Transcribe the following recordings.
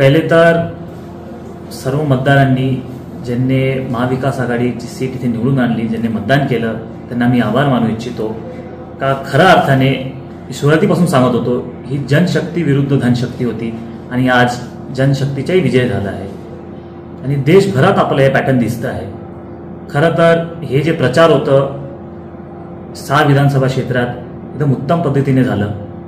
पहिले तर सर्व मतदारांनी ज्यांनी महाविकास आघाडीची सीट इथे निवडून आणली, ज्यांनी मतदान केलं, त्यांना मी आभार मानू इच्छितो. का खऱ्या अर्थाने सुरुवातीपासून सांगत होतो, ही जनशक्ती विरुद्ध धनशक्ती होती आणि आज जनशक्तीचाही विजय झाला आहे आणि देशभरात आपलं हे पॅटर्न दिसतं आहे. खरं तर हे जे प्रचार होतं 6 विधानसभा क्षेत्रात एकदम उत्तम पद्धतीने झालं.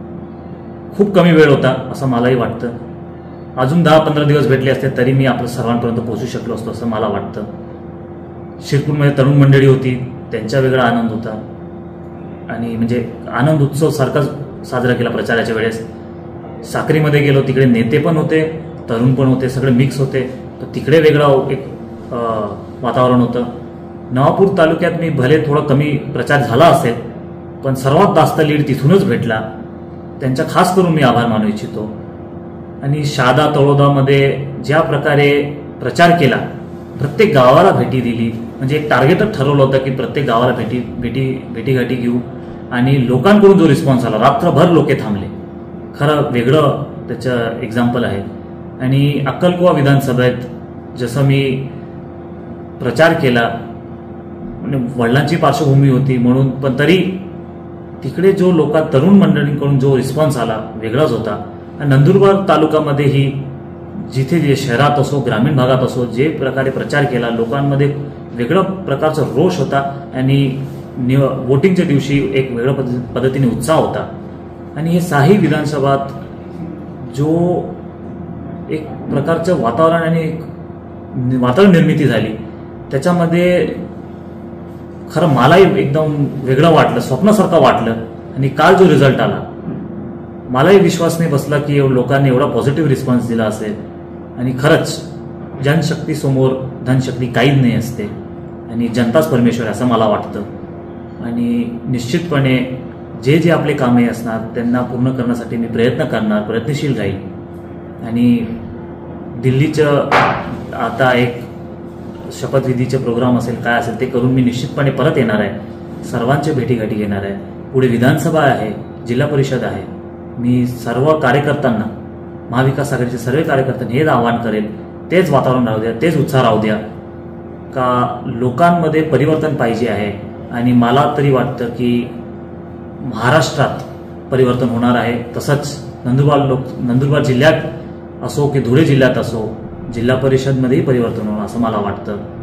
खूप कमी वेळ होता असं मलाही वाटतं. अजून 10-15 दिवस भेटले असते तरी मी आपल्या सर्वांपर्यंत पोहोचू शकलो असतो असं मला वाटतं. शिरपूरमध्ये तरुण मंडळी होती, त्यांचा वेगळा आनंद होता आणि म्हणजे आनंद उत्सव सारखाच साजरा केला प्रचाराच्या वेळेस. साक्रीमध्ये गेलो, तिकडे नेते पण होते, तरुण पण होते, सगळे मिक्स होते, तर तिकडे वेगळं एक वातावरण होतं. नवापूर तालुक्यात मी भले थोडा कमी प्रचार झाला असेल पण सर्वात जास्त लीड तिथूनच भेटला. त्यांचा खास करून मी आभार मानू इच्छितो. आणि शहादा तळोदामध्ये ज्या प्रकारे प्रचार केला, प्रत्येक गावाला भेटी दिली, म्हणजे एक टार्गेटच ठरवलं होतं की प्रत्येक गावाला भेटीगाठी घेऊ आणि लोकांकडून जो रिस्पॉन्स आला, रात्रभर लोके थांबले, खरं वेगळं त्याचं एक्झाम्पल आहे. आणि अक्कलकुवा विधानसभेत जसं मी प्रचार केला, म्हणजे वडिलांची पार्श्वभूमी होती म्हणून, पण तरी तिकडे जो तरुण मंडळींकडून जो रिस्पॉन्स आला वेगळाच होता. नंदुरबार तालुक्यामध्येही जिथे जे शहरात असो ग्रामीण भागात असो जे प्रकारे प्रचार केला, लोकांमध्ये वेगळ्या प्रकारचा रोष होता आणि वोटिंगच्या दिवशी एक वेगळ्या पद्धतीने उत्साह होता. आणि हे 6 विधानसभात जो एक प्रकारचं वातावरण आणि एक वातावरण निर्मिती झाली, त्याच्यामध्ये खरं मलाही एकदम वेगळं वाटलं, स्वप्नासारखं वाटलं. आणि काल जो रिझल्ट आला, मलाही विश्वास नाही बसला की लोकांनी एवढा पॉझिटिव्ह रिस्पॉन्स दिला असेल. आणि खरंच जनशक्ती समोर धनशक्ती काहीच नाही असते आणि जनताच परमेश्वर असं मला वाटतं. आणि निश्चितपणे जे जे आपले कामे असणार त्यांना पूर्ण करण्यासाठी मी प्रयत्न करणार, प्रयत्नशील राहील. आणि दिल्लीचं आता एक शपथविधीचे प्रोग्राम असेल, काय असेल ते करून मी निश्चितपणे परत येणार आहे. सर्वांच्या भेटीगाठी घेणार आहे. पुढे विधानसभा आहे, जिल्हा परिषद आहे. मी सर्व कार्यकर्त्यांना, महाविकास आघाडीचे सर्व कार्यकर्त्यांना हेच आवाहन करेल, तेच वातावरण राहू द्या, तेच उत्साह राहू द्या, का लोकांमध्ये परिवर्तन पाहिजे आहे. आणि मला तरी वाटतं की महाराष्ट्रात परिवर्तन होणार आहे. तसंच नंदुरबार जिल्ह्यात असो की धुळे जिल्ह्यात असो, जिल्हा परिषदमध्येही परिवर्तन होणार असं मला वाटतं.